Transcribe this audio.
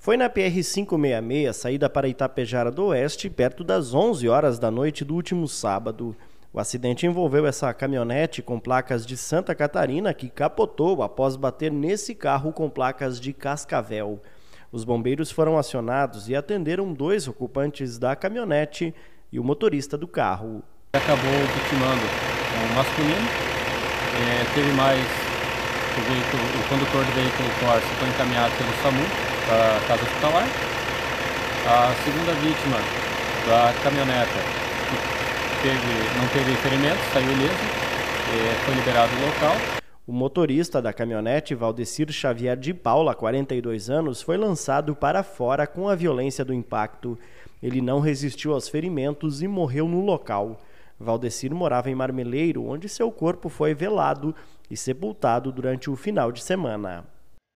Foi na PR-566, saída para Itapejara do Oeste, perto das 11 horas da noite do último sábado. O acidente envolveu essa caminhonete com placas de Santa Catarina que capotou após bater nesse carro com placas de Cascavel. Os bombeiros foram acionados e atenderam 2 ocupantes da caminhonete e o motorista do carro. Acabou vitimando um masculino, teve mais o condutor do veículo Corsa foi encaminhado pelo SAMU para a casa hospitalar. A segunda vítima da caminhoneta não teve ferimentos, saiu ileso, foi liberado do local. O motorista da caminhonete, Valdecir Xavier de Paula, 42 anos, foi lançado para fora com a violência do impacto. Ele não resistiu aos ferimentos e morreu no local. Valdecir morava em Marmeleiro, onde seu corpo foi velado e sepultado durante o final de semana.